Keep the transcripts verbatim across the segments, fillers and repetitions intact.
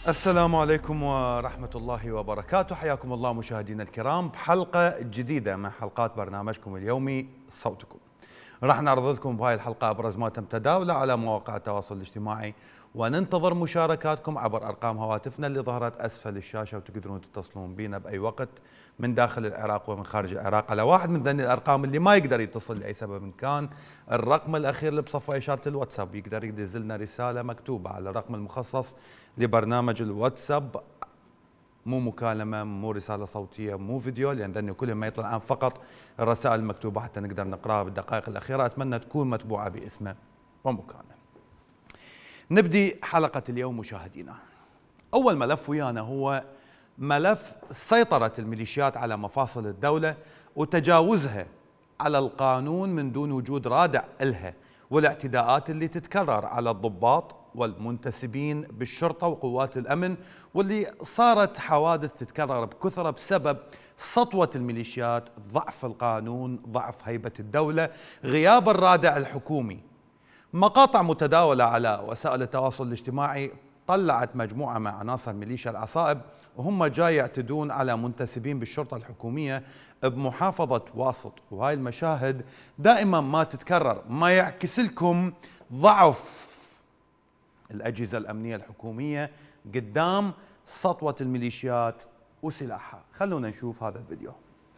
السلام عليكم ورحمة الله وبركاته. حياكم الله مشاهدينا الكرام بحلقة جديدة من حلقات برنامجكم اليومي صوتكم. راح نعرض لكم بهاي الحلقة أبرز ما تم تداوله على مواقع التواصل الاجتماعي، وننتظر مشاركاتكم عبر أرقام هواتفنا اللي ظهرت أسفل الشاشة، وتقدرون تتصلون بنا بأي وقت من داخل العراق ومن خارج العراق على واحد من ذني الأرقام. اللي ما يقدر يتصل لأي سبب إن كان، الرقم الأخير اللي بصفه إشارة الواتساب، يقدر يدز لنا رسالة مكتوبة على الرقم المخصص لبرنامج الواتساب، مو مكالمة، مو رسالة صوتية، مو فيديو، لأن ذني كلهم ما يطلع فقط الرسائل المكتوبة حتى نقدر نقراها بالدقائق الأخيرة. أتمنى تكون متبوعة باسمه ومكانه. نبدي حلقة اليوم مشاهدينا. أول ملف ويانا هو ملف سيطرة الميليشيات على مفاصل الدولة وتجاوزها على القانون من دون وجود رادع إلها، والاعتداءات اللي تتكرر على الضباط والمنتسبين بالشرطة وقوات الأمن، واللي صارت حوادث تتكرر بكثرة بسبب سطوة الميليشيات، ضعف القانون، ضعف هيبة الدولة، غياب الرادع الحكومي. مقاطع متداولة على وسائل التواصل الاجتماعي طلعت مجموعة من عناصر ميليشيا العصائب وهم جاي يعتدون على منتسبين بالشرطة الحكومية بمحافظة واسط، وهاي المشاهد دائما ما تتكرر، ما يعكس لكم ضعف الأجهزة الأمنية الحكومية قدام سطوة الميليشيات وسلاحها. خلونا نشوف هذا الفيديو.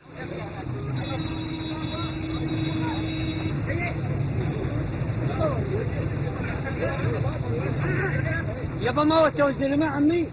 يابا ما وتوزن مع عمي.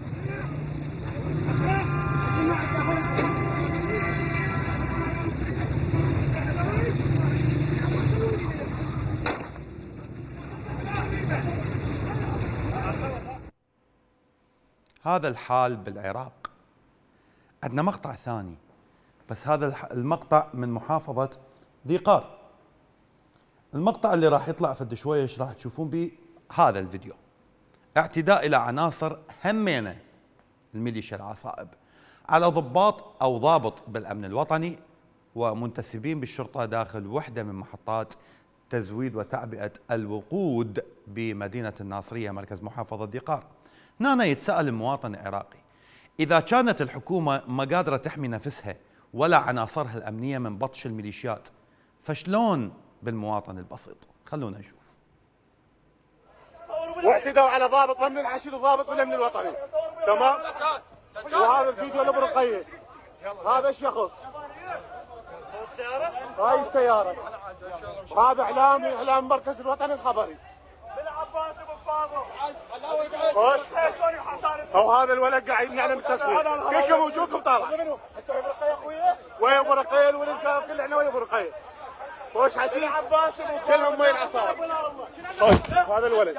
هذا الحال بالعراق. عندنا مقطع ثاني، بس هذا المقطع من محافظة ذي قار. المقطع اللي راح يطلع فد شوية راح تشوفون به هذا الفيديو، اعتداء إلى عناصر همينة الميليشيا العصائب على ضباط أو ضابط بالأمن الوطني ومنتسبين بالشرطة داخل وحدة من محطات تزويد وتعبئة الوقود بمدينة الناصرية مركز محافظة ذي قار. هنا يتساءل المواطن العراقي، إذا كانت الحكومة ما قادرة تحمي نفسها ولا عناصرها الأمنية من بطش الميليشيات، فشلون بالمواطن البسيط؟ خلونا نشوف. واعتدوا على ضابط من الحشد وضابط من الامن الوطني، تمام؟ وهذا الفيديو لبرقيه، هذا الشخص، هاي السيارة، هذا اعلام اعلام مركز الوطني الخبري. خوش او هذا الولد قاعد يمنعنا من التصوير، كلكم وجوهكم طالع. ويا برقيه الولد قال كلنا ويا برقيه. خوش حشيش كلهم ويا العصابة. هذا الولد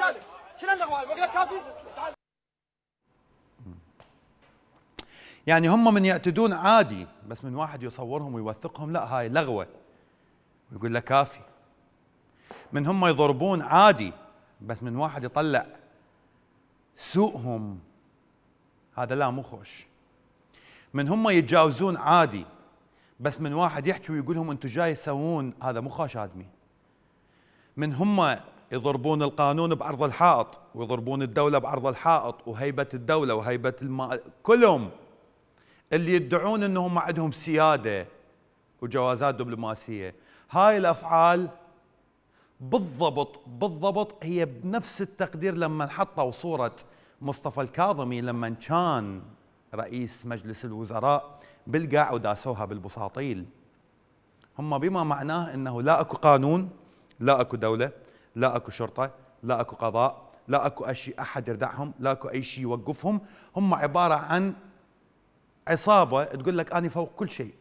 يعني هم من يعتدون عادي، بس من واحد يصورهم ويوثقهم لا، هاي لغوة ويقول له كافي. من هم يضربون عادي، بس من واحد يطلع سوءهم، هذا لا مو خوش. من هم يتجاوزون عادي، بس من واحد يحكي ويقول لهم انتم جاي تسوون، هذا مو خوش آدمي. من هم يضربون القانون بعرض الحائط ويضربون الدولة بعرض الحائط وهيبة الدولة وهيبة الماء، كلهم اللي يدعون انهم عندهم سيادة وجوازات دبلوماسية. هاي الافعال بالضبط بالضبط هي بنفس التقدير لما حطوا صورة مصطفى الكاظمي لما كان رئيس مجلس الوزراء بالقاع وداسوها بالبساطيل. هم بما معناه انه لا اكو قانون، لا اكو دولة، لا اكو شرطة، لا اكو قضاء، لا اكو شيء احد يردعهم، لا اكو اي شيء يوقفهم. هم عبارة عن عصابة تقول لك أنا فوق كل شيء.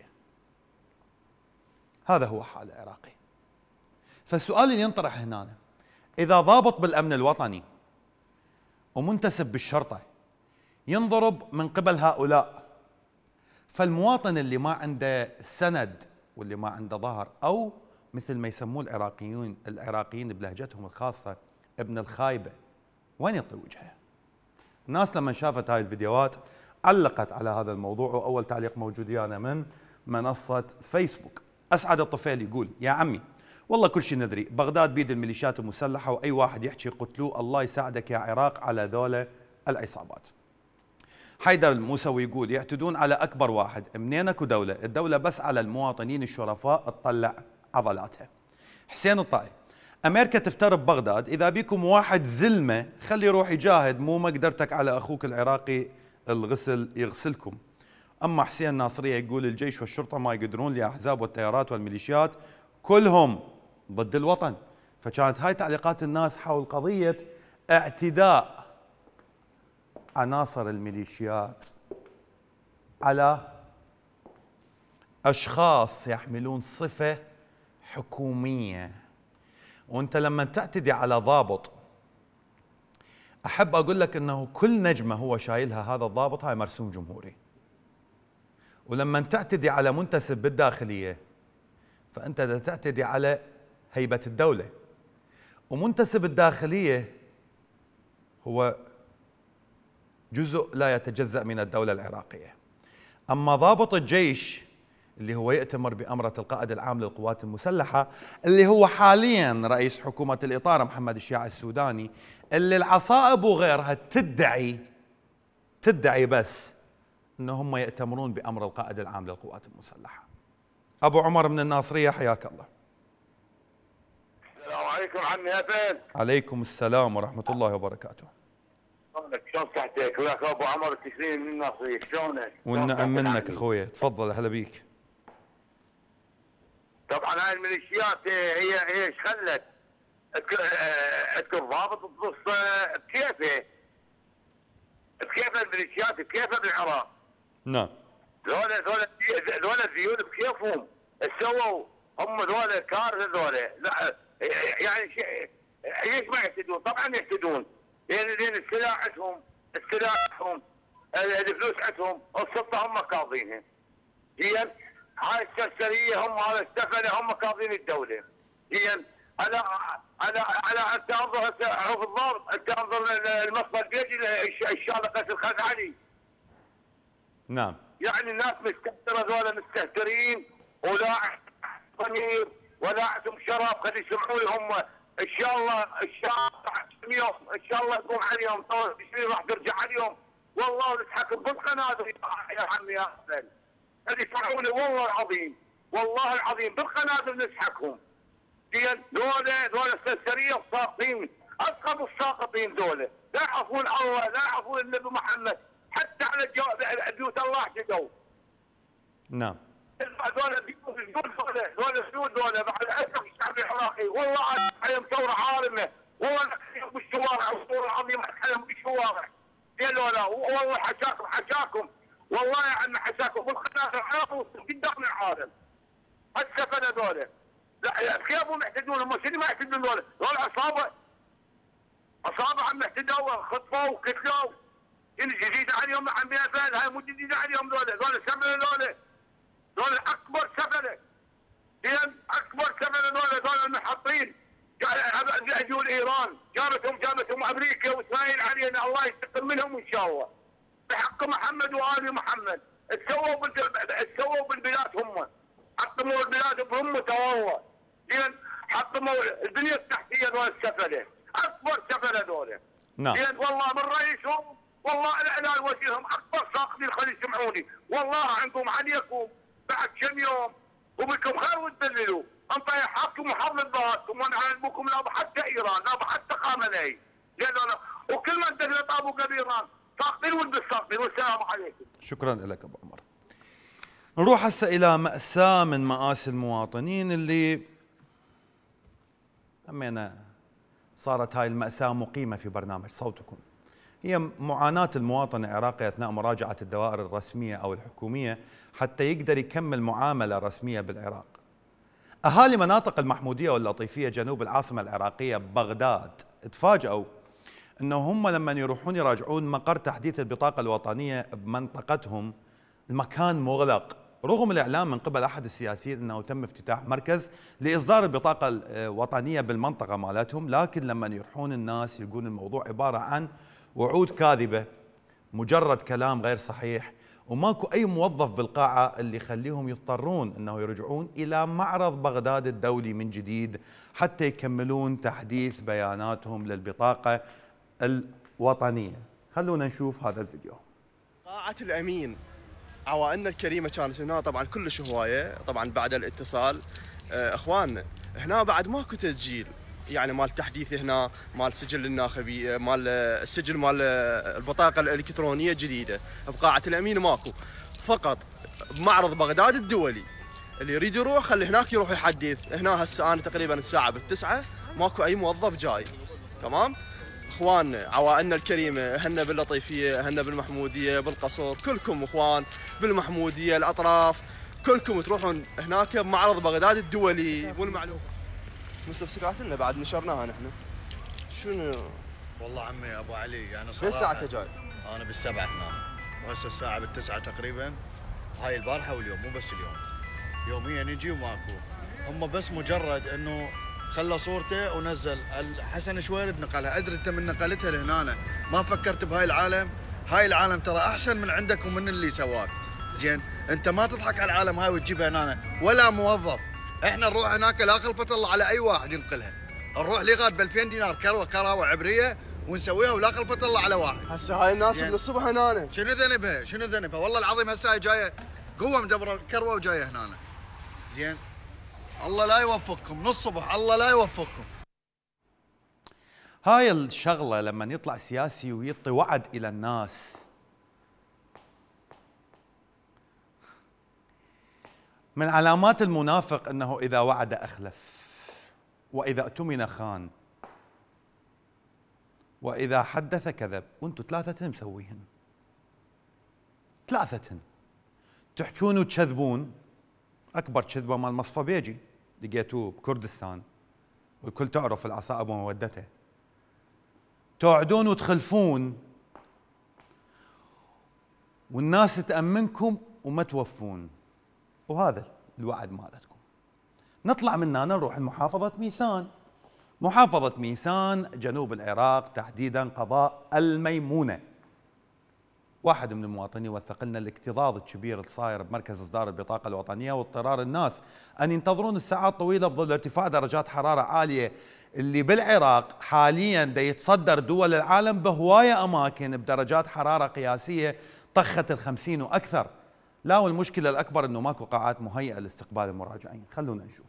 هذا هو حال العراقي. فالسؤال اللي ينطرح هنا، إذا ضابط بالأمن الوطني ومنتسب بالشرطة ينضرب من قبل هؤلاء، فالمواطن اللي ما عنده سند واللي ما عنده ظهر، أو مثل ما يسموه العراقيين العراقيين بلهجتهم الخاصة ابن الخايبة، وين يطي وجهه؟ الناس لما شافت هاي الفيديوهات علقت على هذا الموضوع، وأول تعليق موجود ويانا من منصة فيسبوك. أسعد الطفيل يقول: يا عمي والله كل شيء ندري، بغداد بيد الميليشيات المسلحة وأي واحد يحكي قتلوه، الله يساعدك يا عراق على ذولا العصابات. حيدر الموسوي يقول يعتدون على أكبر واحد، منين اكو دولة؟ الدولة بس على المواطنين الشرفاء تطلع عضلاتها. حسين الطائي، أمريكا تفترض بغداد، إذا بيكم واحد زلمة خلي يروح يجاهد، مو مقدرتك على أخوك العراقي الغسل يغسلكم. أما حسين ناصرية يقول الجيش والشرطة ما يقدرون، الأحزاب والتيارات والميليشيات كلهم ضد الوطن. فكانت هاي تعليقات الناس حول قضية اعتداء عناصر الميليشيات على أشخاص يحملون صفة حكومية. وأنت لما تعتدي على ضابط، أحب أقول لك أنه كل نجمة هو شايلها هذا الضابط هاي مرسوم جمهوري. ولما تعتدي على منتسب بالداخلية فأنت تعتدي على هيبة الدولة. ومنتسب الداخلية هو جزء لا يتجزأ من الدولة العراقية. أما ضابط الجيش اللي هو يأتمر بأمرة القائد العام للقوات المسلحة، اللي هو حاليا رئيس حكومة الإطار محمد الشياع السوداني، اللي العصائب وغيرها تدعي تدعي بس أنه هم يأتمرون بأمر القائد العام للقوات المسلحة. أبو عمر من الناصرية، حياك الله. السلام عليكم عمي هفل. عليكم السلام ورحمة الله وبركاته. شلون صحتك؟ وياك ابو عمر التشرين من الناصرية، شلونك؟ والنعم منك اخوي، تفضل. هلا بيك. طبعا هاي الميليشيات هي هي ايش خلت؟ اذكر ضابط تبص بكيفه بكيفه الميليشيات بكيفه بالعراق. نعم. ذولا ذولا ذولا الذيول بكيفهم سووا، هم ذولا كارثه ذولا. لا يعني شيء ليش ما يهتدون؟ طبعا يهتدون، لان لان السلاح عندهم، السلاح عندهم، الفلوس عندهم، السلطه هم قاضينها. زين؟ هاي السرسريه هم، هذا السفله هم قاضين الدوله. زين؟ انا انا انا انت انظر عرف الضابط، انت انظر المصدر بيجي الشالقه الخز علي. نعم. يعني الناس مستهتره، ذولا مستهترين ولا ضمير ولا عندهم شرف. خلي يسمعوا لهم ان شاء الله ان شاء الله يوم ان شاء الله يقوم عليهم ثوره تشرين راح ترجع عليهم. والله نتحكم بالقنادر يا عمي يا حسن. اللي يسمعوني والله العظيم والله العظيم بالقنادر نسحقهم. زين؟ ذولا ذولا السرسريه الساقطين، اسقط الساقطين ذولا، لا يعرفون الله، لا يعرفون النبي محمد، حتى على بيوت الله اعتدوا. نعم. هذول الجنود ذولا ذولا الجنود ذولا بعد اسف الشعب العراقي، والله عليهم ثوره عارمه، والله نحكيهم بالشوارع، والله العظيم نحكيهم بالشوارع. زين ذولا والله حشاكم حشاكم، والله يا عمي حشاكم بالقناة عرفوا قدام العالم. السفنه ذولا. لا كيفهم يعتدون؟ هم شنو ما يعتدون ذولا؟ ذولا عصابه. عصابه عم اعتدوا، خطفوا وقتلوا. شنو جديده عليهم يا عمي هفل؟ هاي مو جديده عليهم ذولا، ذولا سفنه ذولا. ذولا اكبر سفنه. زين؟ اكبر سفنه ذولا، ذولا المحطين. اجوا ايران، جابتهم جابتهم امريكا واسرائيل علينا، الله ينتقم منهم ان شاء الله. بحق محمد وآل محمد، تسووا تسووا بالبلاد هم، حطموا البلاد بهم والله. زين؟ حطموا البنيه التحتيه ذول السفله، اكبر سفله ذولا. نعم. زين؟ والله من رئيسهم، والله الاعلان وزيرهم اكبر ساقطين. خلي يسمعوني، والله عندكم عليكم بعد كم يوم وبكم خير وتدللوا. انت يا حاكم محافظ بلادكم ونعلمكم لا حتى ايران لا حتى خامنئي. زين؟ وكل من دخل طابوا بايران ساقطين والبساقطين. والسلام عليكم. شكرا لك ابو عمر. نروح هسه الى مأساة من مآسي المواطنين اللي همينا صارت هاي المأساة مقيمة في برنامج صوتكم. هي معاناة المواطن العراقي اثناء مراجعة الدوائر الرسمية او الحكومية حتى يقدر يكمل معاملة رسمية بالعراق. اهالي مناطق المحمودية واللطيفية جنوب العاصمة العراقية بغداد تفاجئوا انه هم لما يروحون يراجعون مقر تحديث البطاقة الوطنية بمنطقتهم المكان مغلق، رغم الاعلام من قبل احد السياسيين انه تم افتتاح مركز لاصدار البطاقة الوطنية بالمنطقة مالتهم، لكن لما يروحون الناس يلقون الموضوع عبارة عن وعود كاذبة، مجرد كلام غير صحيح، وماكو اي موظف بالقاعة اللي يخليهم يضطرون انه يرجعون الى معرض بغداد الدولي من جديد حتى يكملون تحديث بياناتهم للبطاقة الوطنية. خلونا نشوف هذا الفيديو. قاعة الأمين عوائلنا الكريمة كانت هنا طبعا كلش هواية، طبعا بعد الاتصال آه، اخواننا هنا بعد ماكو تسجيل، يعني مال تحديث هنا مال سجل الناخبي مال السجل مال البطاقة الإلكترونية الجديدة بقاعة الأمين ماكو، فقط بمعرض بغداد الدولي اللي يريد يروح خلي هناك يروح يحدث. هنا هسه انا تقريبا الساعة بالتسعة ماكو أي موظف جاي، تمام؟ اخواننا عوائلنا الكريمه هنا باللطيفيه، هنا بالمحموديه، بالقصر، كلكم اخوان بالمحموديه الاطراف، كلكم تروحون هناك بمعرض بغداد الدولي. والمعلومه مستفسرات لنا بعد نشرناها نحن. شنو؟ والله عمي ابو علي انا صراحه بالساعه جاي؟ انا بالسبعه هنا، وهسه الساعه بالتسعه تقريبا. هاي البارحه واليوم مو بس اليوم، يوميا يجي وماكو. هم بس مجرد انه خلى صورته ونزل. حسن شويرد نقلها، ادري انت من نقلتها لهنا ما فكرت بهاي العالم. هاي العالم ترى احسن من عندك ومن اللي سواك. زين انت ما تضحك على العالم هاي وتجيبها هنا ولا موظف. احنا نروح هناك لا خلفة الله على اي واحد ينقلها، نروح لغاد ب ألفين دينار كروه كراوه عبريه ونسويها ولا خلفة الله على واحد. هسه هاي الناس من الصبح هنا شنو ذنبها؟ شنو ذنبها؟ والله العظيم هسه هاي جايه قوه مدبره كروه وجايه هنا. زين الله لا يوفقكم من الصبح، الله لا يوفقكم. هاي الشغلة لما يطلع سياسي ويعطي وعد إلى الناس، من علامات المنافق أنه إذا وعد أخلف، وإذا اؤتمن خان، وإذا حدث كذب. وانتم ثلاثة مسويهن، ثلاثة تحجون وتكذبون. أكبر كذبة مال مصفى بيجي لقيتوه بكردستان والكل تعرف العصائب ومودته. توعدون وتخلفون والناس تأمنكم وما توفون، وهذا الوعد مالتكم. نطلع من هنا نروح لمحافظة ميسان. محافظة ميسان جنوب العراق، تحديدا قضاء الميمونة. واحد من المواطنين وثق لنا الاكتظاظ الكبير الصاير بمركز اصدار البطاقه الوطنيه واضطرار الناس ان ينتظرون الساعات طويله بظل ارتفاع درجات حراره عاليه اللي بالعراق حاليا دا يتصدر دول العالم بهوايه اماكن بدرجات حراره قياسيه طخت الخمسين واكثر. لا، والمشكله الاكبر انه ماكو قاعات مهيئه لاستقبال المراجعين. خلونا نشوف.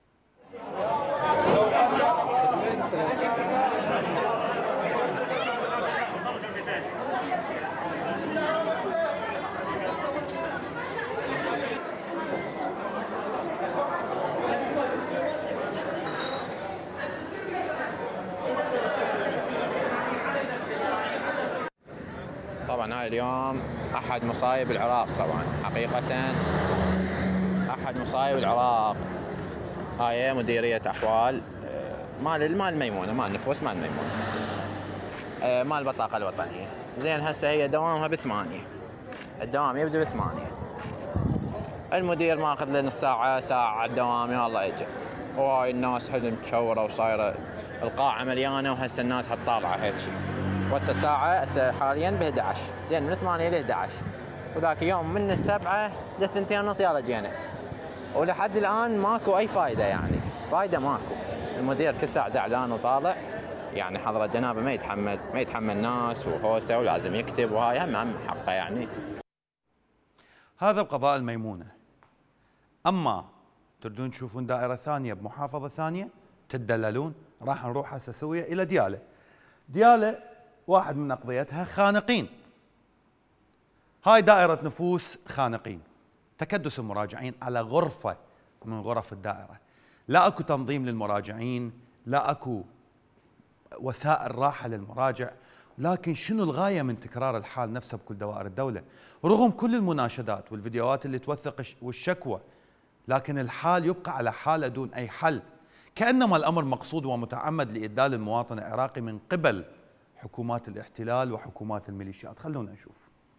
طبعا هاي اليوم احد مصايب العراق، طبعا حقيقة احد مصايب العراق. هاي مديرية احوال مال مال الميمونة، مال نفوس مال الميمونة، مال البطاقة الوطنية. زين هسه هي دوامها بثمانية، الدوام يبدو بثمانية. المدير ماخذ له نص ساعة ساعة على الدوام، يا الله اجى. وهاي الناس حد متشورة وصايرة القاعة مليانة، وهسه الناس هتطالعة هيك شيء. وهسه الساعة هسه حاليا ب إحدى عشر، زين من ثمانية ل إحدى عشر، وذاك يوم من السبعة للثنتين ونص يلا جينا، ولحد الآن ماكو أي فايدة، يعني فايدة ماكو. المدير كل ساعة زعلان وطالع، يعني حضرة جنابه ما يتحمل ما يتحمل ناس وهوسة ولازم يكتب، وهاي هم هم حقه يعني. هذا بقضاء الميمونة. أما تردون تشوفون دائرة ثانية بمحافظة ثانية تدللون، راح نروح هسه سوية إلى ديالة. ديالة واحد من أقضيتها خانقين. هاي دائرة نفوس خانقين، تكدس المراجعين على غرفة من غرف الدائرة. لا أكو تنظيم للمراجعين، لا أكو وسائل راحة للمراجع، لكن شنو الغاية من تكرار الحال نفسه بكل دوائر الدولة؟ رغم كل المناشدات والفيديوهات اللي توثق والشكوى، لكن الحال يبقى على حالة دون أي حل، كأنما الأمر مقصود ومتعمد لإدلال المواطن العراقي من قبل حكومات الاحتلال وحكومات الميليشيات. خلونا نشوف.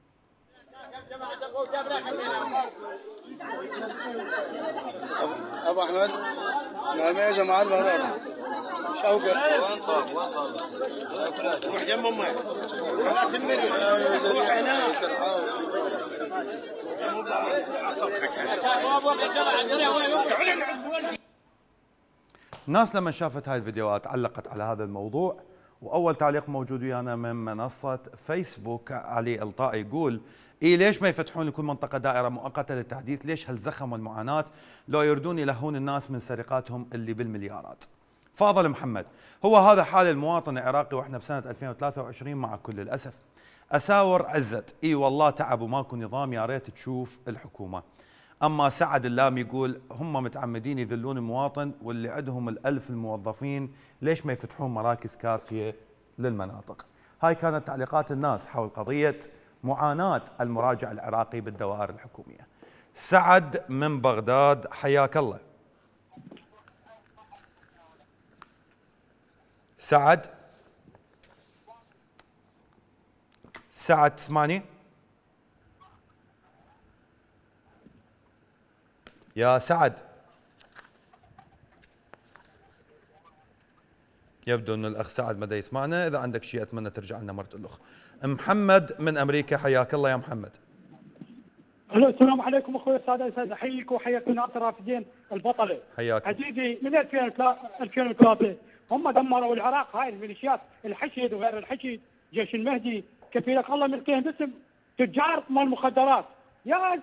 ابو احمد نعم يا جماعه البهرات شوقه روح جنب امك روح هنا. الناس لما شافت هاي الفيديوهات علقت على هذا الموضوع واول تعليق موجود ويانا من منصه فيسبوك، علي الطائي يقول: اي ليش ما يفتحون لكل منطقه دائره مؤقته للتحديث؟ ليش هالزخم والمعاناه؟ لو يردون يلهون الناس من سرقاتهم اللي بالمليارات. فاضل محمد: هو هذا حال المواطن العراقي واحنا بسنه ألفين وثلاثة وعشرين مع كل الاسف. اساور عزت: اي والله تعب وماكو نظام، يا ريت تشوف الحكومه. اما سعد اللام يقول: هم متعمدين يذلون المواطن، واللي عندهم الألف الموظفين ليش ما يفتحون مراكز كافيه للمناطق؟ هاي كانت تعليقات الناس حول قضيه معاناه المراجع العراقي بالدوائر الحكوميه. سعد من بغداد، حياك الله. سعد سعد تسمعني؟ يا سعد، يبدو أن الأخ سعد ما يسمعنا. إذا عندك شيء أتمنى ترجع لنا مرة الأخ. محمد من أمريكا، حياك الله يا محمد. الو السلام عليكم اخوي السعد، استاذ احييك وحياك ناصر رافدين البطله. حياك. عزيزي من ألفين وثلاثة هم دمروا العراق، هاي الميليشيات الحشد وغير الحشد، جيش المهدي، كفيلك الله ملكين باسم تجار مال المخدرات. يا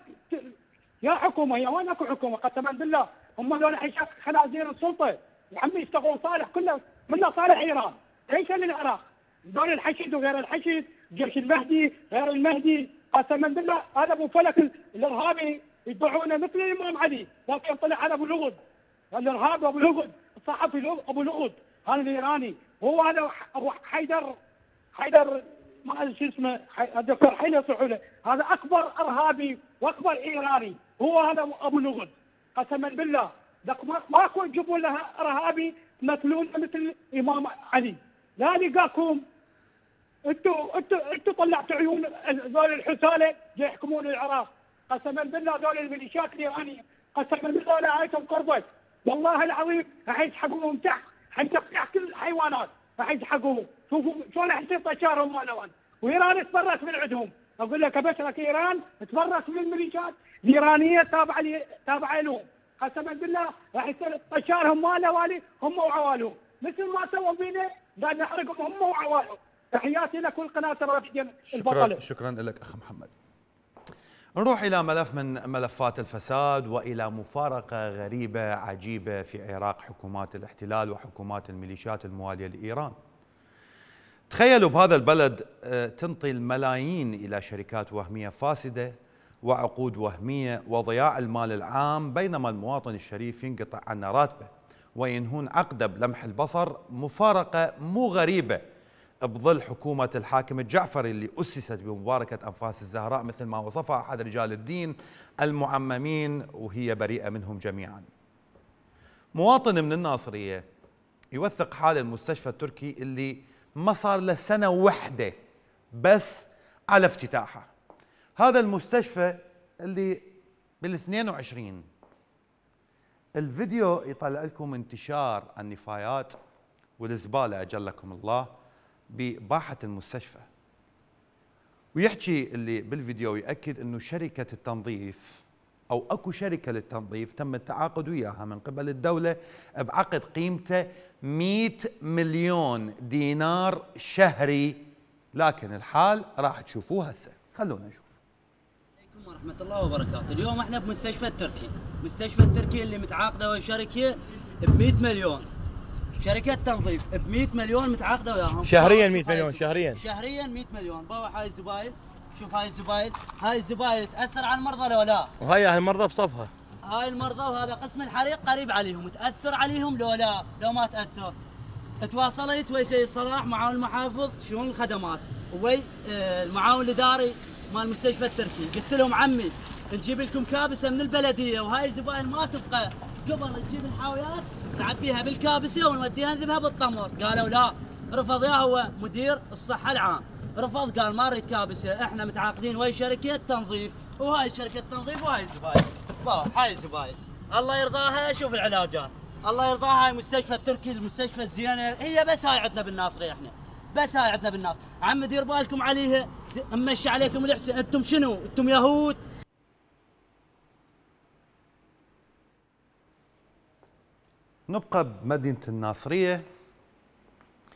يا حكومه، يا وين اكو حكومه؟ قسما بالله هم ذول حشاك خنازير السلطه يا عمي، يشتغلون صالح كله منه صالح ايران، ليس للعراق. ذول الحشد وغير الحشد، جيش المهدي غير المهدي، قسما بالله هذا ابو فلك الارهابي يتبعونه مثل الامام علي، لكن طلع هذا ابو لغد، الارهابي ابو لغد، الصحفي ابو لغد، هذا الايراني. هو هذا ابو حيدر حيدر ما ادري شو اسمه، الدكتور حيدر سحوله، هذا اكبر ارهابي واكبر ايراني، هو هذا ابو لغد. قسما بالله ماكو تجيبوا لها ارهابي مثلون مثل الامام علي. لا لقاكم انتوا انتوا انتوا طلعتوا عيون ذول الحساله يحكمون العراق. قسما بالله ذول الميليشيات الايرانيه قسما بالله لا عايتهم قربت، والله العظيم راح يسحقوهم تحت، حيسحق كل الحيوانات راح يسحقوهم. شوفوا شلون راح يصير طشارهم مالهم، وايران تبرت من عندهم. اقول لك ابشرك ايران تبرت من الميليشيات الايرانيه تابعه لي تابعه لهم. قسما بالله راح يصير طشارهم ماله والي هم وعوالهم، مثل ما سووا فينا قاعد نحرقهم هم وعوالهم. تحياتي لك والقناه رافدين البطله. شكرا شكرا لك اخ محمد. نروح الى ملف من ملفات الفساد والى مفارقه غريبه عجيبه في عراق حكومات الاحتلال وحكومات الميليشيات المواليه لايران. تخيلوا بهذا البلد تنطي الملايين الى شركات وهميه فاسده وعقود وهميه وضياع المال العام، بينما المواطن الشريف ينقطع عنه راتبه وينهون عقده بلمح البصر. مفارقه مو غريبه بظل حكومة الحاكم الجعفري اللي أسست بمباركة أنفاس الزهراء مثل ما وصفها أحد رجال الدين المعممين، وهي بريئة منهم جميعا. مواطن من الناصرية يوثق حال المستشفى التركي اللي ما صار له سنة واحدة بس على افتتاحه. هذا المستشفى اللي بالاثنين وعشرين الفيديو يطلع لكم انتشار النفايات والزبالة أجلكم الله بباحة المستشفى، ويحكي اللي بالفيديو يأكد أنه شركة التنظيف أو أكو شركة للتنظيف تم التعاقد وياها من قبل الدولة بعقد قيمته مئة مليون دينار شهري، لكن الحال راح تشوفوه هسه. خلونا نشوف. عليكم ورحمة الله وبركاته. اليوم احنا بمستشفى التركي، مستشفى التركي اللي متعاقدة ويا شركة ب مئة مليون، شركات تنظيف ب مئة مليون متعاقده وياهم شهريا. مئة مليون شهريا شهريا مئة مليون. باوع هاي الزبايل، شوف هاي الزبايل، هاي الزبايل تاثر على المرضى لو لا؟ وهي المرضى بصفها، هاي المرضى وهذا قسم الحريق قريب عليهم، تاثر عليهم لو لا؟ لو ما تاثر. تواصلت ويا سيد صلاح معاون المحافظ شؤون الخدمات وي المعاون الاداري مال المستشفى التركي، قلت لهم عمي نجيب لكم كابسه من البلديه، وهاي الزباين ما تبقى قبل تجيب الحاويات نعبيها بالكابسه ونوديها نذبها بالطمر. قالوا لا، رفض. يا هو مدير الصحه العام رفض، قال ما نريد كابسه، احنا متعاقدين ويا شركه تنظيف، وهاي شركه تنظيف وهاي الزباين. هاي الزباين الله يرضاها. شوف العلاجات الله يرضاها. هاي مستشفى التركي المستشفى الزينه هي، بس هاي عندنا بالناصريه احنا، بس هاي عندنا بالناصر. عم دير بالكم عليها، امشي عليكم الحسن. انتم شنو؟ انتم يهود. نبقى بمدينة الناصرية.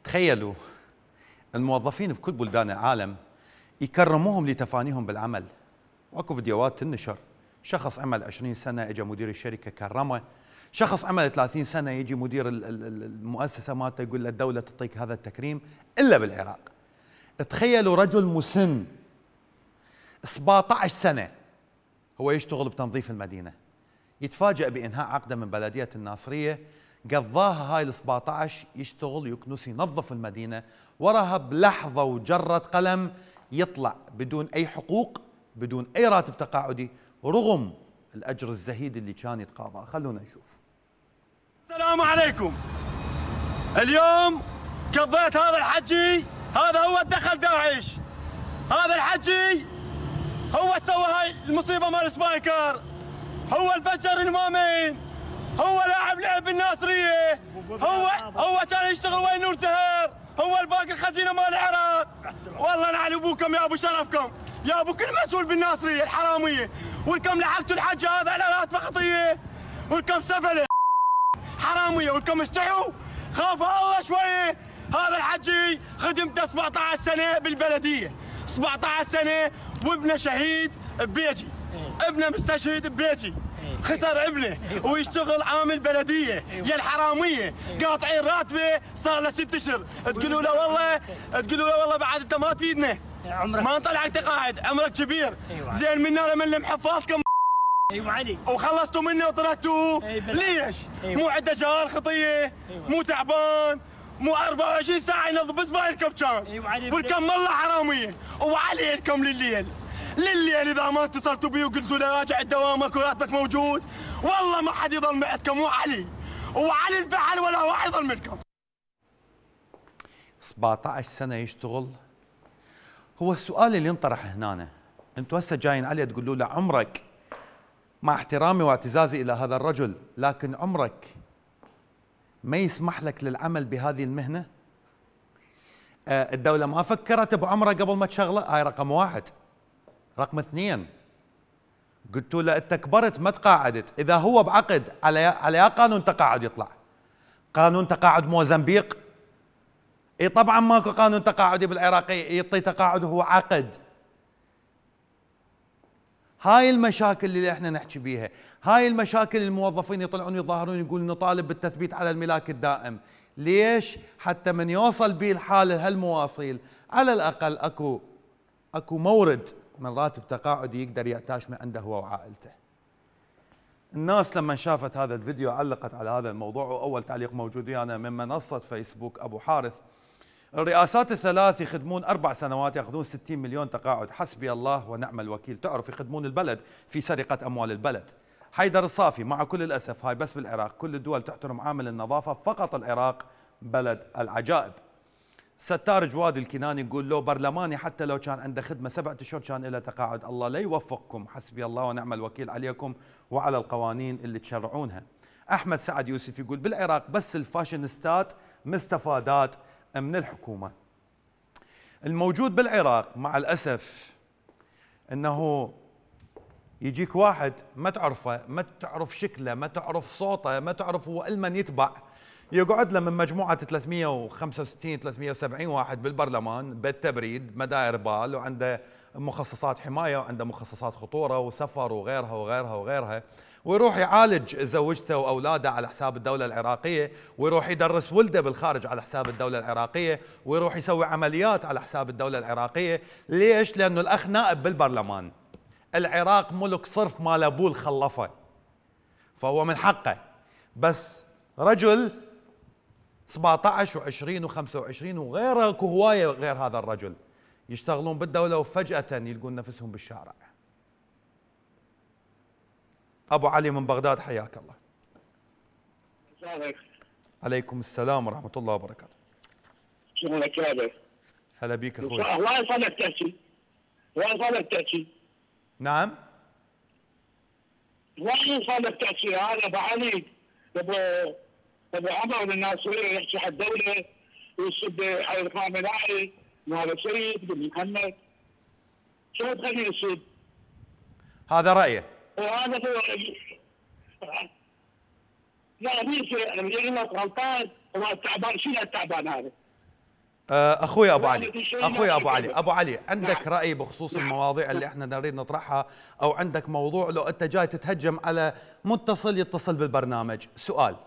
تخيلوا الموظفين بكل بلدان العالم يكرموهم لتفانيهم بالعمل. واكو فيديوهات تنشر، شخص عمل عشرين سنة اجى مدير الشركة كرمه، شخص عمل ثلاثين سنة يجي مدير المؤسسة مالته يقول له الدولة تعطيك هذا التكريم. إلا بالعراق تخيلوا رجل مسن سبعة عشر سنة هو يشتغل بتنظيف المدينة، يتفاجأ بإنهاء عقده من بلدية الناصرية، قضاها هاي ال سبعة عشر يشتغل يكنس ينظف المدينة، وراها بلحظة وجرة قلم يطلع بدون أي حقوق، بدون أي راتب تقاعدي، رغم الأجر الزهيد اللي كان يتقاضاه. خلونا نشوف. السلام عليكم. اليوم قضيت هذا الحجي، هذا هو دخل داعش، هذا الحجي هو سوى هاي المصيبة مال سبايكر، هو الفجر المؤمن، هو لاعب لعب بالناصرية، هو هو كان يشتغل وين نور زهر، هو الباقي الخزينة مال العراق. والله نعل ابوكم يا ابو شرفكم، يا ابو كل مسؤول بالناصرية الحرامية، والكم لحقتوا الحج هذا على راتبه خطية، والكم سفلة حرامية، والكم استحوا خافوا الله شوية. هذا الحجي خدمته سبعة عشر سنة بالبلدية، سبعة عشر سنة، وابنه شهيد ببيجي، ابنه مستشهد ببيجي، خسر ابنه ويشتغل عامل بلديه. يا الحراميه قاطعين راتبه صار له ست اشهر، تقولوا له والله تقولوا له والله بعد انت ما تفيدنا، ما نطلعك تقاعد، عمرك كبير، زين منا لمن حفاظكم ايوه علي وخلصتوا منه وطردتوه. ليش؟ مو عنده جهال خطيه، مو تعبان، مو أربعة وعشرين ساعه ينظف بس بايلكم كان، والكم والله حراميه. وعليكم لليل لليل اذا ما اتصلتوا بي وقلتوا له راجع دوامك وراتبك موجود، والله ما حد يظل معكم. وعلي وعلي الفعل ولا واحد يظل منكم. سبعة عشر سنة يشتغل. هو السؤال اللي ينطرح هنا، انتوا هسه جايين عليه تقولوا له عمرك، مع احترامي واعتزازي الى هذا الرجل، لكن عمرك ما يسمح لك للعمل بهذه المهنة؟ آه الدولة ما فكرت بعمره قبل ما تشغله؟ هاي رقم واحد. رقم اثنين، قلتوا له انت كبرت ما تقاعدت، اذا هو بعقد على على قانون تقاعد يطلع، قانون تقاعد موزمبيق؟ اي طبعا ماكو قانون تقاعدي بالعراق يعطي تقاعد، هو عقد. هاي المشاكل اللي احنا نحكي بيها، هاي المشاكل الموظفين يطلعون يظاهرون يقولون نطالب بالتثبيت على الملاك الدائم. ليش؟ حتى من يوصل بيه الحال هالمواصيل على الاقل اكو اكو مورد من راتب تقاعدي يقدر يعتاش من عنده هو وعائلته. الناس لما شافت هذا الفيديو علقت على هذا الموضوع، واول تعليق موجود ويانا من منصه فيسبوك ابو حارث: الرئاسات الثلاث يخدمون اربع سنوات ياخذون ستين مليون تقاعد، حسبي الله ونعم الوكيل. تعرف يخدمون البلد في سرقه اموال البلد. حيدر الصافي: مع كل الاسف هاي بس بالعراق، كل الدول تحترم عامل النظافه، فقط العراق بلد العجائب. ستار جواد الكناني يقول: لو برلماني حتى لو كان عنده خدمه سبعة اشهر كان له تقاعد، الله لا يوفقكم، حسبي الله ونعم الوكيل عليكم وعلى القوانين اللي تشرعونها. احمد سعد يوسف يقول: بالعراق بس الفاشينيستات مستفادات من الحكومه. الموجود بالعراق مع الاسف انه يجيك واحد ما تعرفه، ما تعرف شكله، ما تعرف صوته، ما تعرف هو لمن يتبع، يقعد له من مجموعه ثلاثمئة وخمسة وستين ثلاثمئة وسبعين واحد بالبرلمان، بيت تبريد، مداير بال، وعنده مخصصات حمايه، وعنده مخصصات خطوره وسفر وغيرها وغيرها وغيرها، ويروح يعالج زوجته واولاده على حساب الدوله العراقيه، ويروح يدرس ولده بالخارج على حساب الدوله العراقيه، ويروح يسوي عمليات على حساب الدوله العراقيه. ليش؟ لانه الاخ نائب بالبرلمان. العراق ملك صرف مال ابوه الخلفه، فهو من حقه. بس رجل سبعة عشر وعشرين وخمسة وعشرين وغيره هوايه غير هذا الرجل يشتغلون بالدوله وفجاه يلقون نفسهم بالشارع. ابو علي من بغداد، حياك الله. عليكم السلام ورحمه الله وبركاته. شلونك يا ابي؟ هلا بيك اخوي. والله صدق تحكي، والله صدق تحكي. نعم؟ والله صدق تحكي. هذا ابو علي ابو ابو عمر الناصري يحكي حق الدوله ويسب على الخامنائي وهذا سيد بن محمد. شو تخليه يسب؟ هذا رايه. وهذا هو لا ليش اللي غلطان هو التعبان. شنو التعبان هذا؟ اخوي ابو علي اخوي ابو علي ابو علي عندك راي بخصوص المواضيع اللي احنا نريد نطرحها، او عندك موضوع لو انت جاي تتهجم على متصل يتصل بالبرنامج؟ سؤال.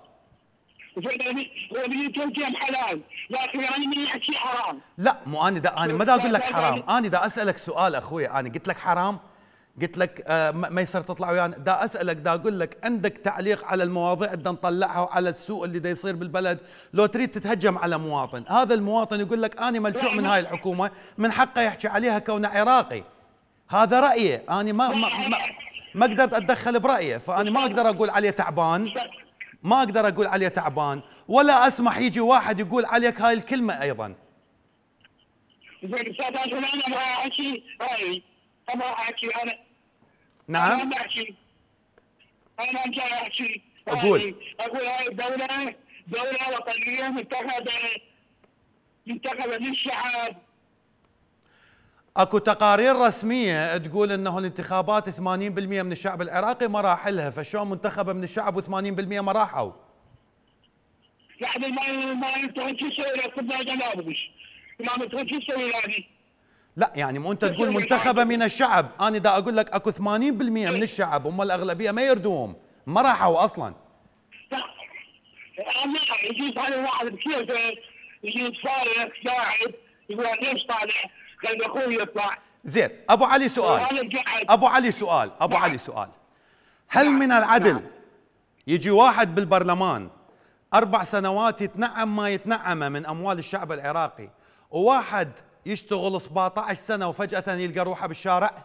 حلال لكن انا من احكي حرام. لا مو انا دا انا ما دا اقول لك حرام، انا دا اسالك سؤال اخوي. انا قلت لك حرام؟ قلت لك آه ما يصير تطلع ويانا؟ دا اسالك دا اقول لك عندك تعليق على المواضيع اللي نطلعها وعلى السوء اللي دا يصير بالبلد، لو تريد تتهجم على مواطن، هذا المواطن يقول لك انا ملجوع من هاي الحكومه، من حقه يحكي عليها كونه عراقي. هذا رايه، انا ما ما ما, ما قدرت اتدخل برايه، فانا ما اقدر اقول عليه تعبان، ما اقدر اقول عليه تعبان، ولا اسمح يجي واحد يقول عليك هاي الكلمه ايضا. زين استاذ انا ما احكي رايي، ما احكي انا. نعم. انا ما احكي. انا جاي احكي. اقول. اقول هاي الدوله دوله وطنيه منتخبه منتخبه من الشعب. اكو تقارير رسميه تقول انه الانتخابات ثمانين بالمئة من الشعب العراقي ما راح لها، فشلون منتخبه من الشعب و80% ما راحوا؟ يعني ما ما ينتهي شو يسوي له كنا جنابش. ما ينتهي شو يسوي يعني؟ لا يعني مو انت تقول منتخبه من الشعب، انا دا اقول لك اكو ثمانين بالمئة من الشعب هم الاغلبيه ما يردوهم، ما راحوا اصلا. لا انا يجي هذا الواحد بكيفه يجي يتفارق قاعد يقول ليش طالع؟ خلي اخوي يطلع. زين ابو علي سؤال. ابو علي سؤال، ابو علي سؤال. هل من العدل يجي واحد بالبرلمان اربع سنوات يتنعم ما يتنعمه من اموال الشعب العراقي، وواحد يشتغل سبعة عشر سنه وفجاه يلقى روحه بالشارع؟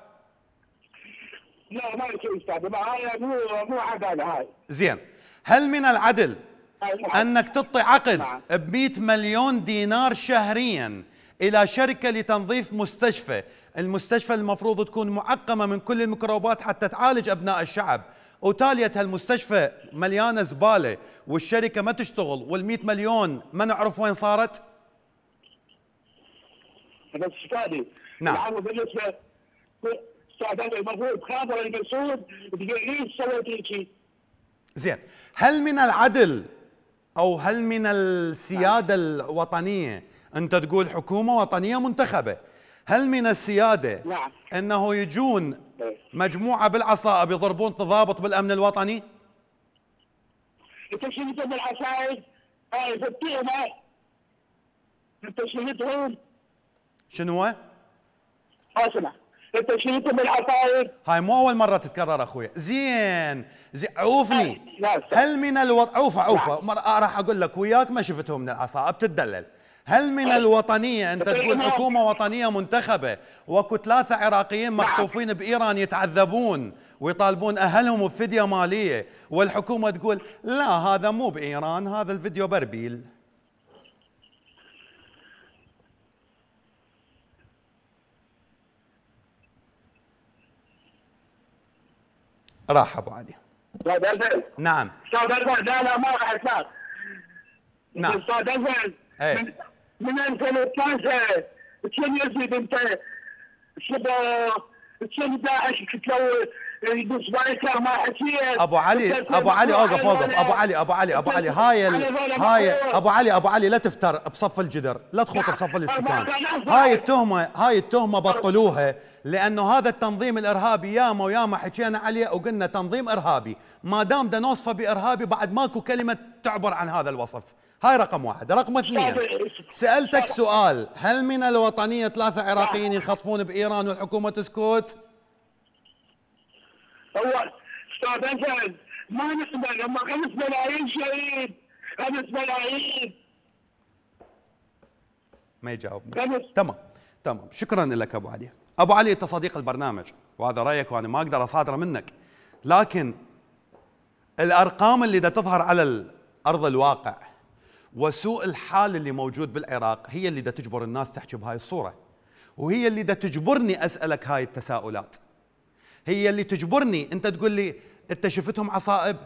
لا ما يصير استاذ، هاي مو مو عداله هاي. زين، هل من العدل انك تعطي عقد ب مئة مليون دينار شهريا الى شركه لتنظيف مستشفى، المستشفى المفروض تكون معقمه من كل الميكروبات حتى تعالج ابناء الشعب، وتاليه هالمستشفى مليانه زباله والشركه ما تشتغل، وال100 مليون ما نعرف وين صارت؟ بس استاذي نعم بالنسبه استاذ المفروض خابر المسؤول تقول ليش سويت هيك؟ زين، هل من العدل او هل من السياده الوطنيه انت تقول حكومه وطنيه منتخبه، هل من السياده نعم انه يجون مجموعه بالعصائب يضربون ضابط بالامن الوطني؟ انت شلتهم بالعصائب هاي فتيهم انت شلتهم شنو هو؟ اسمع انت شلتهم بالعصائب هاي مو اول مره تتكرر اخوي. زين زين عوفني، هل من الوط عوفه عوفه راح اقول لك وياك ما شفتهم من العصائب تدلل. هل من الوطنيه انت تقول حكومه وطنيه منتخبه واكو ثلاثه عراقيين مخطوفين بايران يتعذبون ويطالبون اهلهم بفديه ماليه، والحكومه تقول لا هذا مو بايران هذا الفيديو باربيل؟ راح ابو علي. نعم استاذ لا لا ما راح اسمع. نعم استاذ ازل ايه من ألفين وثلاثة كم يزيد انت شبه كم داعش كتلو يدوس بايكر ما حكيت. ابو علي ابو علي اوقف اوقف ابو علي ابو علي ابو علي هاي هاي ابو علي ابو علي لا تفتر بصف الجدر، لا تخوض بصف الاستكان. هاي التهمه هاي التهمه بطلوها، لانه هذا التنظيم الارهابي ياما وياما حكينا عليه وقلنا تنظيم ارهابي، ما دام دا نوصفه بارهابي بعد ماكو كلمه تعبر عن هذا الوصف. هاي رقم واحد. رقم اثنين، سألتك سؤال، هل من الوطنية ثلاثة عراقيين ينخطفون بإيران والحكومة تسكت؟ هو استاذ أسد ما نقبل، هم خمس ملايين شهيد، خمس ملايين. ما يجاوبني. تمام تمام، شكرا لك أبو علي. أبو علي أنت صديق البرنامج وهذا رأيك وأنا ما أقدر أصادره منك، لكن الأرقام اللي دا تظهر على أرض الواقع وسوء الحال اللي موجود بالعراق هي اللي دا تجبر الناس تحكي بهاي الصورة، وهي اللي دا تجبرني أسألك هاي التساؤلات، هي اللي تجبرني أنت تقول لي أنت شفتهم عصائب؟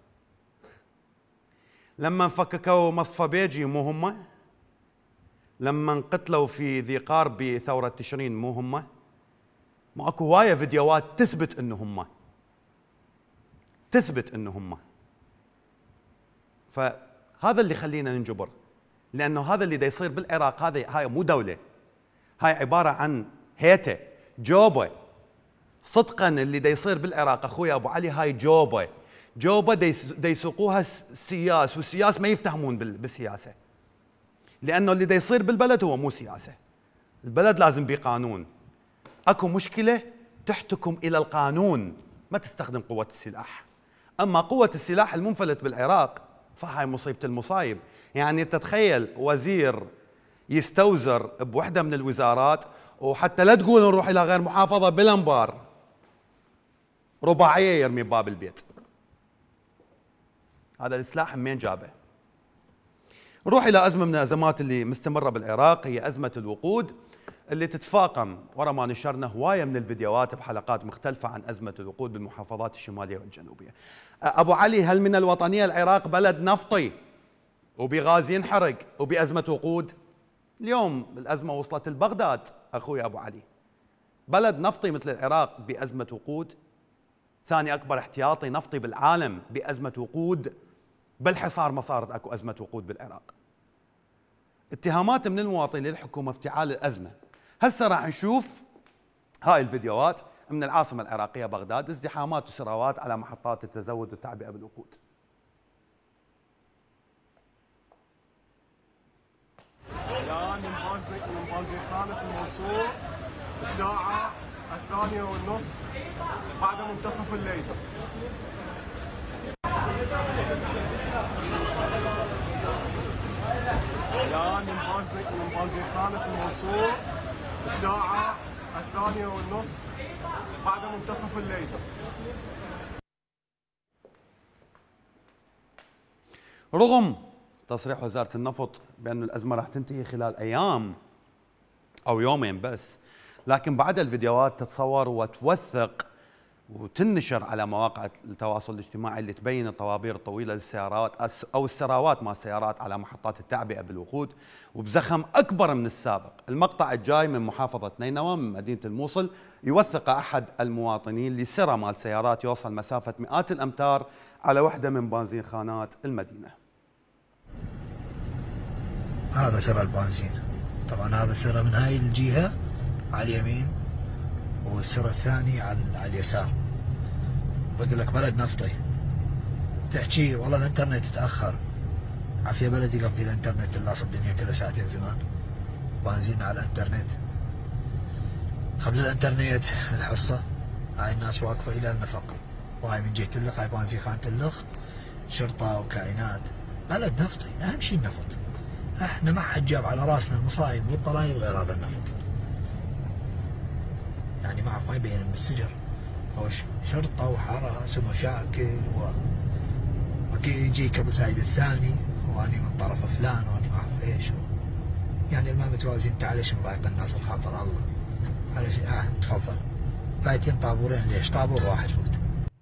لما انفككوا مصفى بيجي مو هم؟ لما انقتلوا في ذي قار بثورة تشرين مو هم؟ ما اكو هواية فيديوهات تثبت انه هم، تثبت انه هم. فهذا اللي خلينا ننجبر، لانه هذا اللي دا يصير بالعراق هذا هاي مو دوله، هاي عباره عن هيته جوبه. صدقا اللي دا يصير بالعراق اخوي ابو علي هاي جوبه، جوبه دا يسوقوها سياس، والسياس ما يفتهمون بالسياسه، لانه اللي دا يصير بالبلد هو مو سياسه، البلد لازم بيه قانون. اكو مشكله تحتكم الى القانون، ما تستخدم قوه السلاح. اما قوه السلاح المنفلت بالعراق فهاي مصيبه المصايب. يعني تتخيل وزير يستوزر بوحده من الوزارات، وحتى لا تقول نروح الى غير محافظه بالانبار رباعيه يرمي باب البيت. هذا السلاح منين جابه؟ نروح الى ازمه من الازمات اللي مستمره بالعراق، هي ازمه الوقود اللي تتفاقم ورا ما نشرنا هوايه من الفيديوهات بحلقات مختلفه عن ازمه الوقود بالمحافظات الشماليه والجنوبيه. ابو علي، هل من الوطنيه العراق بلد نفطي وبغاز ينحرق وبازمه وقود؟ اليوم الازمه وصلت لبغداد اخوي ابو علي. بلد نفطي مثل العراق بازمه وقود، ثاني اكبر احتياطي نفطي بالعالم بازمه وقود. بالحصار ما صارت اكو ازمه وقود بالعراق. اتهامات من المواطنين للحكومه افتعال الازمه. هسه راح نشوف هاي الفيديوهات من العاصمه العراقيه بغداد، ازدحامات وسراوات على محطات التزود والتعبئه بالوقود. الآن من بنزينخانة المنصور الساعة الثانية والنصف بعد منتصف الليل. الآن من بنزينخانة المنصور الساعة الثانية والنصف بعد منتصف الليل. رغم تصريح وزارة النفط بأن الأزمة راح تنتهي خلال أيام أو يومين بس، لكن بعد الفيديوهات تتصور وتوثق وتنشر على مواقع التواصل الاجتماعي اللي تبين الطوابير الطويلة للسيارات أو السراوات مع السيارات على محطات التعبئة بالوقود وبزخم أكبر من السابق. المقطع الجاي من محافظة نينوى من مدينة الموصل يوثق أحد المواطنين لسرى مال سيارات يوصل مسافة مئات الأمتار على وحدة من بنزينخانات المدينة. هذا سرى البنزين، طبعا هذا سرى من هاي الجهة على اليمين والسرى الثاني على اليسار. بقول لك بلد نفطي، تحكي والله الانترنت تأخر، عافية بلدي قبل الانترنت اللاص الدنيا كلها ساعتين زمان، بنزين على الانترنت. قبل الانترنت الحصة هاي الناس واقفة إلى النفق، وهاي من جهة اللخ هاي بنزينخانة اللخ شرطة وكائنات. بلد نفطي، أهم شيء النفط. احنا ما حد جاب على راسنا المصايب والطلايب غير هذا النفط. يعني ما اعرف ما يبين من السجر، هو شرطه وحرس ومشاكل و اكيد يجيك ابو سعيد الثاني واني من طرف فلان واني ما اعرف ايش. يعني ما متوازين. انت ليش مضايق الناس الخاطر الله؟ على شيء اه تفضل. فايتين طابورين، ليش طابور واحد فوت؟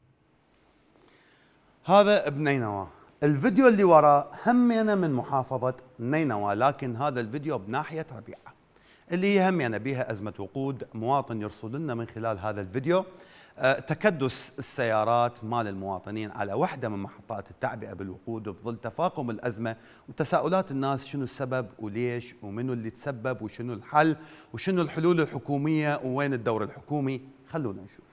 هذا بنينوى. الفيديو اللي وراه همينا من محافظة نينوى، لكن هذا الفيديو بناحية ربيعة اللي هي همينا بها أزمة وقود. مواطن يرصد لنا من خلال هذا الفيديو أه تكدس السيارات مال المواطنين على واحدة من محطات التعبئة بالوقود بظل تفاقم الأزمة وتساؤلات الناس شنو السبب وليش ومنو اللي تسبب وشنو الحل وشنو الحلول الحكومية ووين الدور الحكومي. خلونا نشوف.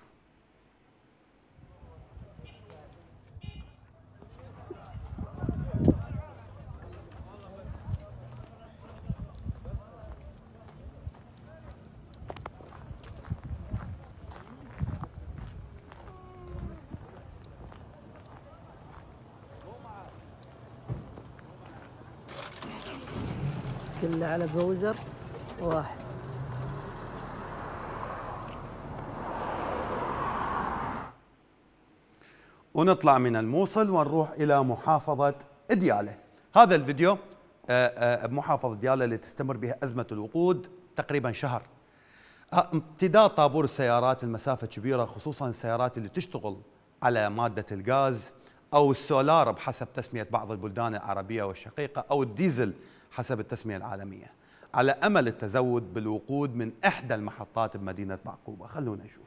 كله على بروزر واحد. ونطلع من الموصل ونروح إلى محافظة ديالى. هذا الفيديو بمحافظة ديالى اللي تستمر بها أزمة الوقود تقريبا شهر. امتداد طابور السيارات المسافة كبيرة، خصوصا السيارات اللي تشتغل على مادة الغاز أو السولار بحسب تسمية بعض البلدان العربية والشقيقة، أو الديزل حسب التسمية العالمية، على أمل التزود بالوقود من إحدى المحطات بمدينة بعقوبة. خلونا نشوف.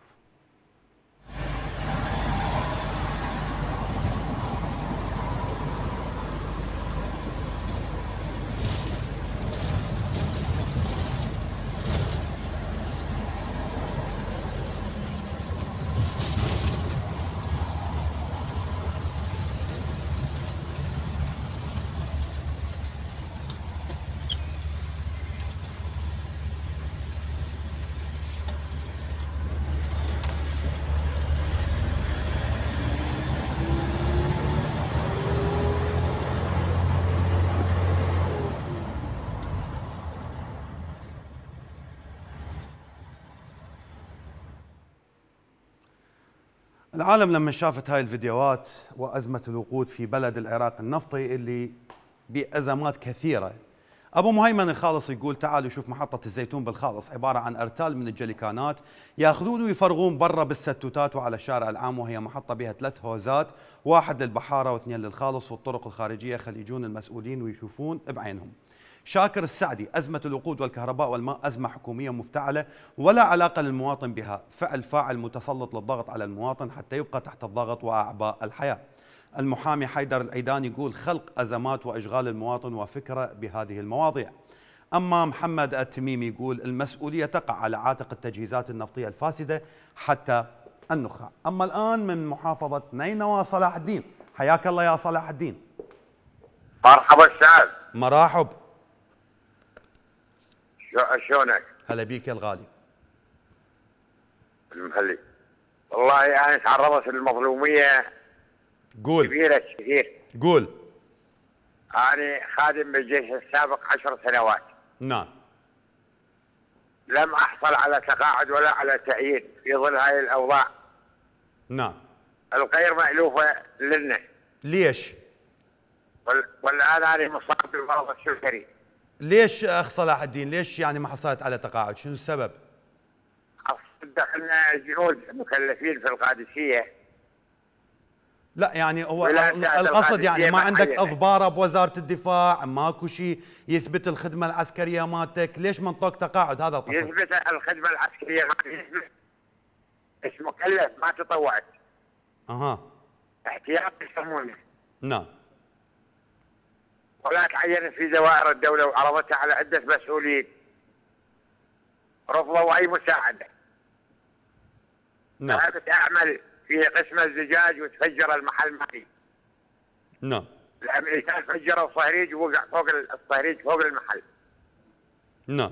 العالم لما شافت هاي الفيديوهات وأزمة الوقود في بلد العراق النفطي اللي بأزمات كثيرة، أبو مهيمن الخالص يقول تعالوا شوف محطة الزيتون بالخالص عبارة عن أرتال من الجليكانات ياخذون ويفرغون برا بالستوتات وعلى الشارع العام، وهي محطة بها ثلاث هوزات، واحد للبحارة واثنين للخالص، والطرق الخارجية خلي يجون المسؤولين ويشوفون بعينهم. شاكر السعدي: أزمة الوقود والكهرباء والماء أزمة حكومية مفتعلة ولا علاقة للمواطن بها، فعل فاعل متسلط للضغط على المواطن حتى يبقى تحت الضغط وأعباء الحياة. المحامي حيدر العيدان يقول خلق أزمات وإشغال المواطن وفكرة بهذه المواضيع. أما محمد التميمي يقول المسؤولية تقع على عاتق التجهيزات النفطية الفاسدة حتى النخاع. أما الآن من محافظة نينوى صلاح الدين، حياك الله يا صلاح الدين. مرحبا استاذ. مراحب. شلونك؟ هلا بيك يا الغالي. المحلي. والله انا يعني تعرضت للمظلوميه قول كبيره كثير. قول. انا خادم بالجيش السابق عشر سنوات. نعم. لم احصل على تقاعد ولا على تعيين في ظل هاي الاوضاع. نعم. الغير مألوفه لنا. ليش؟ والان انا مصاب بالمرض السكري. ليش اخ صلاح الدين؟ ليش يعني ما حصلت على تقاعد؟ شنو السبب؟ دخلنا جنود مكلفين في القادسيه. لا يعني هو القصد يعني ما عندك اضباره بوزاره الدفاع، ماكو شيء يثبت الخدمه العسكريه مالتك، ليش منطوك تقاعد؟ هذا القصد. يثبت الخدمه العسكريه ما يثبت. مش مكلف، ما تطوعت. اها. احتياط يسمونه. نعم. ولا تعينت في دوائر الدوله وعرضتها على عده مسؤولين. رفضوا اي مساعده. نعم. ذهبت اعمل في قسم الزجاج وتفجر المحل معي. نعم. الامريكان فجروا الصهريج ووقع فوق الصهريج فوق المحل. نعم.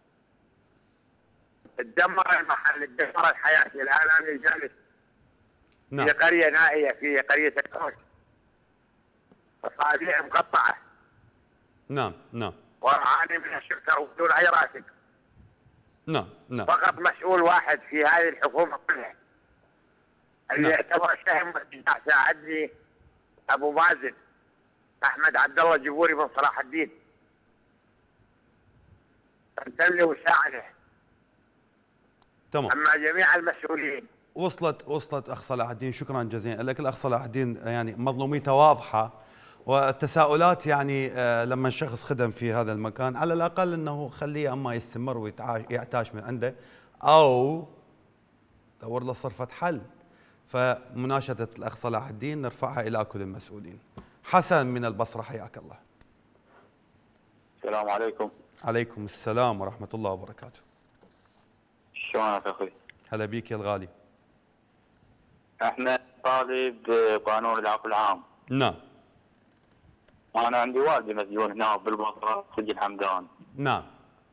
تدمر المحل، تدمرت حياتي. الان انا جالس نعم. في قريه نائيه في قريه الكوش. اصابع مقطعه. نعم نعم. واعاني من الشركه وبدون اي راتب. نعم نعم. فقط مسؤول واحد في هذه الحكومه كلها اللي نعم. يعتبر سهم ساعدني ابو مازن احمد عبد الله الجبوري بن صلاح الدين. انتبه وساعده. تمام. اما جميع المسؤولين وصلت وصلت اخ صلاح الدين، شكرا جزيلا لك. الاخ صلاح الدين يعني مظلوميته واضحه، والتساؤلات يعني آه لما الشخص خدم في هذا المكان على الاقل انه خليه اما يستمر ويعتاش من عنده او دور له صرفه حل. فمناشده الاخ صلاح الدين نرفعها الى كل المسؤولين. حسن من البصره، حياك الله. السلام عليكم. عليكم السلام ورحمه الله وبركاته. شلونك اخوي؟ هلا بيك يا الغالي. احنا طالب قانون العفو العام. نعم. انا عندي والدي مسجون هنا بالبصره سجن حمدان. نعم.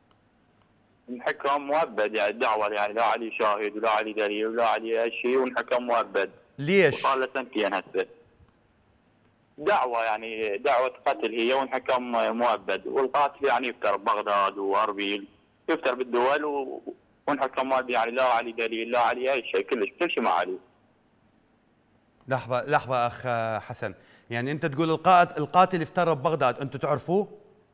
انحكم مؤبد، يعني الدعوه يعني لا علي شاهد ولا علي دليل ولا علي اي شيء، وانحكم مؤبد. ليش؟ وصار له سنتين هسه. دعوه يعني دعوه قتل هي، وانحكم مؤبد، والقاتل يعني يفتر ببغداد واربيل، يفتر بالدول و... وانحكم مؤبد، يعني لا علي دليل لا علي اي شيء، كلش كل شيء ما علي. لحظه لحظه اخ حسن، يعني انت تقول القاتل القاتل افترى ببغداد، انتم تعرفوه؟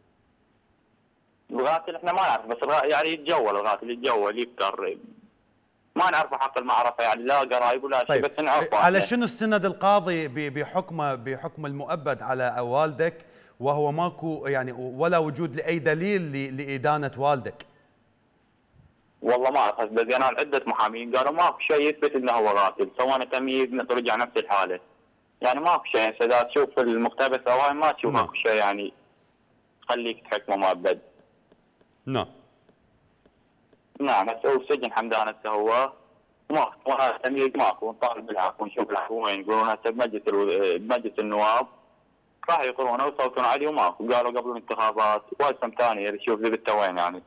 القاتل احنا ما نعرف، بس يعني يتجول، القاتل يتجول يفتر، ما نعرفه حق المعرفه، يعني لا قرايب ولا شيء. طيب. بس نعرفه. على شنو استند القاضي بحكمه بحكم المؤبد على والدك وهو ماكو يعني ولا وجود لاي دليل لادانه والدك؟ والله ما اعرف، بس انا عده محامين قالوا ماكو شيء يثبت انه هو قاتل، سوينا تمييز رجع نفس الحاله. يعني ماكو شيء، يعني اذا تشوف المقتبس او هاي ما تشوف ماكو شيء يعني خليك تحكمه مؤبد. نعم. نعم. هسه هو سجن حمدان، هسه هو ماكو تمييز، ماكو. نطالب بالعفو ونشوف العفو وين. يقولون هسه بمجلس بمجلس النواب راح يقرونه ويصوتون عليه، وماكو. قالوا قبل الانتخابات وهسه ثانيه نشوف ذبته وين يعني.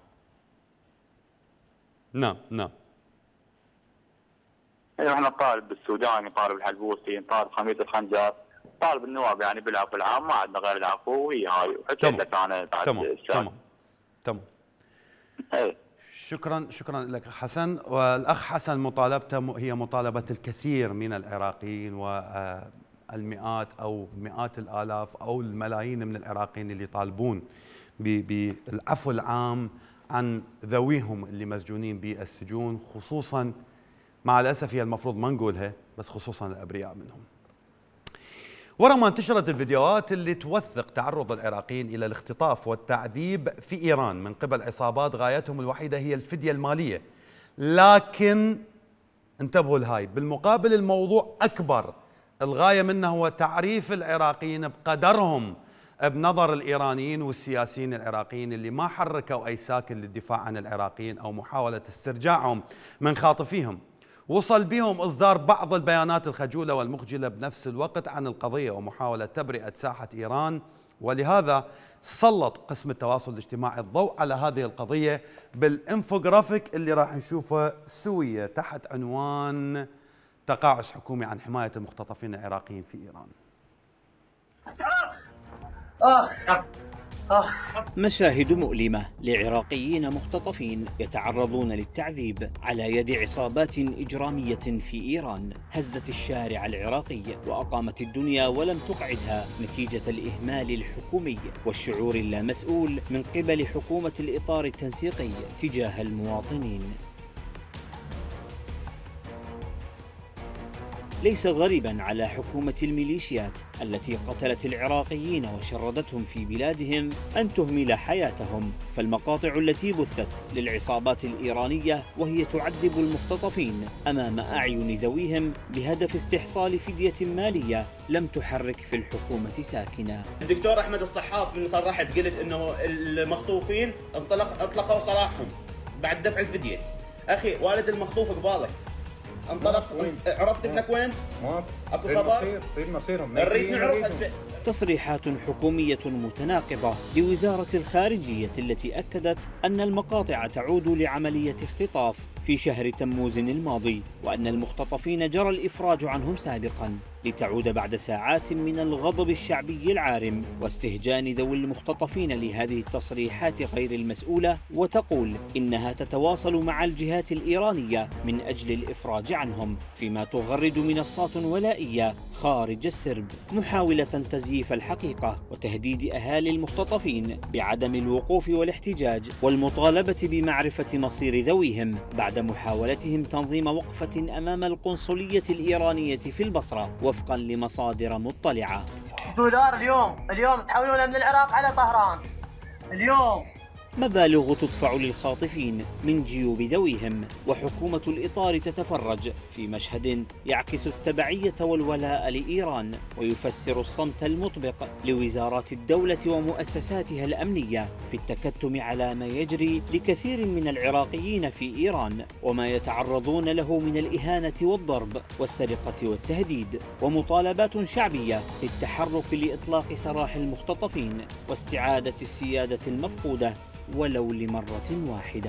نعم نعم. ايوه احنا نطالب بالسوداني، نطالب الحلبوسي، نطالب خميس الخنجر، نطالب النواب يعني بالعفو العام، ما عندنا غير العفو وهي هاي. وحكيت لك انا بعد تمام تمام تمام. ايه. شكرا شكرا لك حسن. والاخ حسن مطالبته هي مطالبه الكثير من العراقيين والمئات او مئات الالاف او الملايين من العراقيين اللي يطالبون بالعفو العام عن ذويهم اللي مسجونين بالسجون، خصوصا مع الاسف هي المفروض ما نقولها بس خصوصا الابرياء منهم. ورا ما انتشرت الفيديوهات اللي توثق تعرض العراقيين الى الاختطاف والتعذيب في ايران من قبل عصابات غايتهم الوحيده هي الفديه الماليه، لكن انتبهوا لهاي، بالمقابل الموضوع اكبر، الغايه منه هو تعريف العراقيين بقدرهم بنظر الايرانيين والسياسيين العراقيين اللي ما حركوا اي ساكن للدفاع عن العراقيين او محاوله استرجاعهم من خاطفيهم. وصل بهم إصدار بعض البيانات الخجولة والمخجلة بنفس الوقت عن القضية ومحاولة تبرئة ساحة إيران، ولهذا سلط قسم التواصل الاجتماعي الضوء على هذه القضية بالإنفوغرافيك اللي راح نشوفه سوية تحت عنوان تقاعس حكومي عن حماية المختطفين العراقيين في إيران. مشاهد مؤلمة لعراقيين مختطفين يتعرضون للتعذيب على يد عصابات إجرامية في إيران هزت الشارع العراقي وأقامت الدنيا ولم تقعدها نتيجة الإهمال الحكومي والشعور اللامسؤول من قبل حكومة الإطار التنسيقي تجاه المواطنين. ليس غريبا على حكومة الميليشيات التي قتلت العراقيين وشردتهم في بلادهم أن تهمل حياتهم، فالمقاطع التي بثت للعصابات الإيرانية وهي تعذب المختطفين أمام أعين ذويهم بهدف استحصال فدية مالية لم تحرك في الحكومة ساكنة. الدكتور أحمد الصحاف من صرحت قلت أنه المخطوفين انطلق اطلقوا سراحهم بعد دفع الفدية. أخي والد المخطوف قبالك انطلق، عرفت ابنك وين؟ اكو خبر؟ طيب مصيرهم نريد نعرف هسه. تصريحات حكومية متناقضة لوزارة الخارجية التي أكدت أن المقاطع تعود لعملية اختطاف في شهر تموز الماضي، وأن المختطفين جرى الإفراج عنهم سابقا، لتعود بعد ساعات من الغضب الشعبي العارم واستهجان ذوي المختطفين لهذه التصريحات غير المسؤولة، وتقول إنها تتواصل مع الجهات الإيرانية من أجل الإفراج عنهم، فيما تغرد منصات ولائية خارج السرب محاولة تزييف الحقيقة وتهديد أهالي المختطفين بعدم الوقوف والاحتجاج والمطالبة بمعرفة مصير ذويهم بعد محاولتهم تنظيم وقفة أمام القنصلية الإيرانية في البصرة وفقا لمصادر مطلعة. دولار اليوم اليوم تحولونه من العراق على طهران اليوم. مبالغ تدفع للخاطفين من جيوب ذويهم، وحكومة الإطار تتفرج في مشهد يعكس التبعية والولاء لإيران ويفسر الصمت المطبق لوزارات الدولة ومؤسساتها الأمنية في التكتم على ما يجري لكثير من العراقيين في إيران وما يتعرضون له من الإهانة والضرب والسرقة والتهديد، ومطالبات شعبية للتحرك لإطلاق سراح المختطفين واستعادة السيادة المفقودة ولو لمرة واحدة.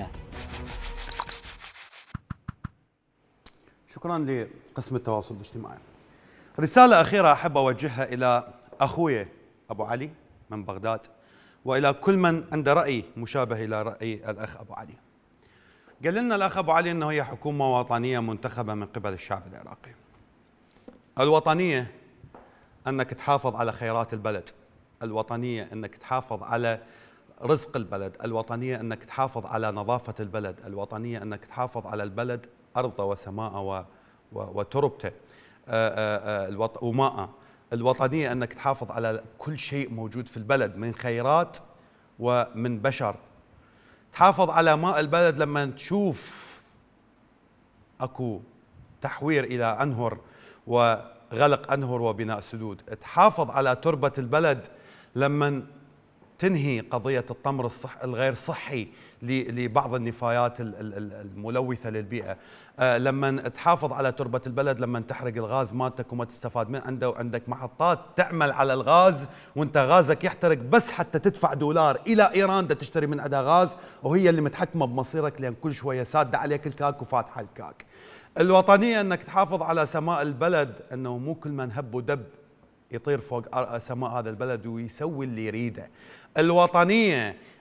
شكرا لقسم التواصل الاجتماعي. رسالة أخيرة أحب أوجهها إلى أخوي أبو علي من بغداد وإلى كل من عنده رأي مشابه إلى رأي الأخ أبو علي. قال لنا الأخ أبو علي أنه هي حكومة وطنية منتخبة من قبل الشعب العراقي. الوطنية أنك تحافظ على خيرات البلد، الوطنية أنك تحافظ على رزق البلد، الوطنية أنك تحافظ على نظافة البلد، الوطنية أنك تحافظ على البلد أرضه وسماءه وتربته وماءه، الوطنية أنك تحافظ على كل شيء موجود في البلد من خيرات ومن بشر. تحافظ على ماء البلد لما تشوف أكو تحوير إلى أنهر وغلق أنهر وبناء سدود. تحافظ على تربة البلد لما تنهي قضية التمر الصح الغير صحي لبعض النفايات الملوثة للبيئة. آه لما تحافظ على تربة البلد لما تحرق الغاز مالتك وما تستفاد من عنده، وعندك محطات تعمل على الغاز وانت غازك يحترق بس حتى تدفع دولار إلى إيران دا تشتري من عندها غاز، وهي اللي متحكمة بمصيرك لأن كل شوية سادة عليك الكاك وفاتحة الكاك. الوطنية أنك تحافظ على سماء البلد، أنه مو كل من هب ودب يطير فوق سماء هذا البلد ويسوي اللي يريده. الوطنية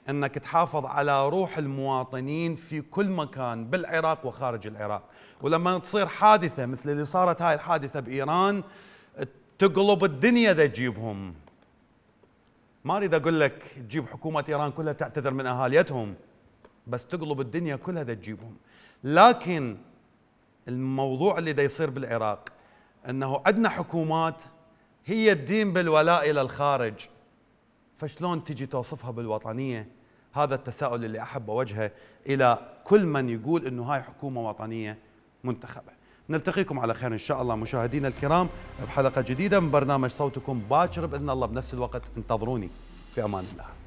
أنك تحافظ على روح المواطنين في كل مكان بالعراق وخارج العراق. ولما تصير حادثة مثل اللي صارت هاي الحادثة بإيران تقلب الدنيا دا تجيبهم. ما أريد أقول لك تجيب حكومة إيران كلها تعتذر من أهاليتهم، بس تقلب الدنيا كلها دا تجيبهم. لكن الموضوع اللي دا يصير بالعراق أنه عندنا حكومات هي الدين بالولاء إلى الخارج، فشلون تجي توصفها بالوطنية؟ هذا التساؤل اللي أحب أوجهه إلى كل من يقول أنه هاي حكومة وطنية منتخبة. نلتقيكم على خير إن شاء الله مشاهدينا الكرام بحلقة جديدة من برنامج صوتكم باكر بإذن الله بنفس الوقت. انتظروني في أمان الله.